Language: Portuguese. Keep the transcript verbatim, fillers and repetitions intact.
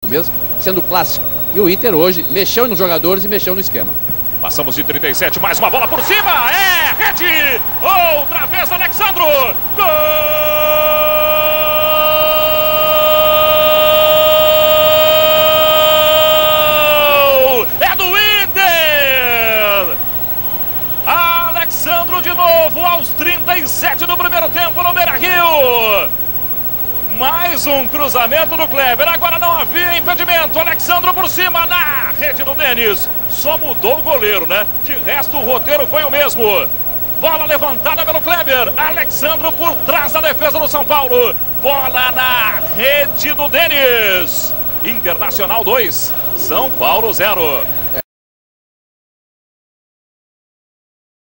mesmo, sendo clássico. E o Inter hoje mexeu nos jogadores e mexeu no esquema. Passamos de trinta e sete, mais uma bola por cima, é rede, outra vez Alexandro, gol! É do Inter! Alexandro de novo, aos trinta e sete do primeiro tempo no Beira-Rio. Mais um cruzamento do Kleber, agora não havia impedimento, Alexandro por cima na rede do Denis, só mudou o goleiro, né? De resto o roteiro foi o mesmo. Bola levantada pelo Kleber, Alexandro por trás da defesa do São Paulo, bola na rede do Denis. Internacional dois, São Paulo zero.